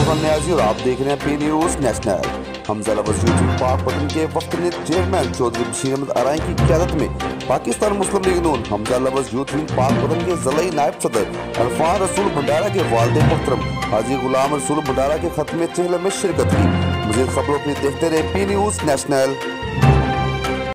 عرفان نیازی اور آپ دیکھ رہے ہیں پی نیوز نیشنل۔ حمزہ لفظ یوتھ ونگ پاک پتن کے وفد نے چیئرمین چودھری بشیر احمد ارائیں کی قیادت میں پاکستان مسلم لیگ نون حمزہ لفظ یوتھ ونگ پاک پتن کے ضلعی نائب صدر عرفان رسول بھنڈارا کے والد محترم حاجی غلام رسول بھنڈارا کے ختم چہلم میں شرکت کی۔ مزید خبروں کے لیے دیکھتے رہے پی نیوز نیشنل۔